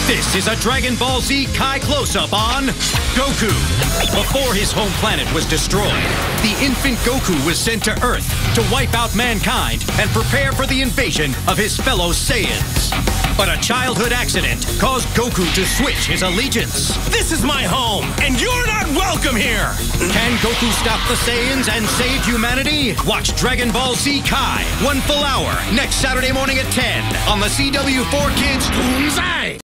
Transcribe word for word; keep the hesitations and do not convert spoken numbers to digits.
This is a Dragon Ball Z Kai close-up on Goku. Before his home planet was destroyed, the infant Goku was sent to Earth to wipe out mankind and prepare for the invasion of his fellow Saiyans. But a childhood accident caused Goku to switch his allegiance. This is my home, and you're not welcome here! Can Goku stop the Saiyans and save humanity? Watch Dragon Ball Z Kai, one full hour, next Saturday morning at ten on the C W four Kids Toonzai.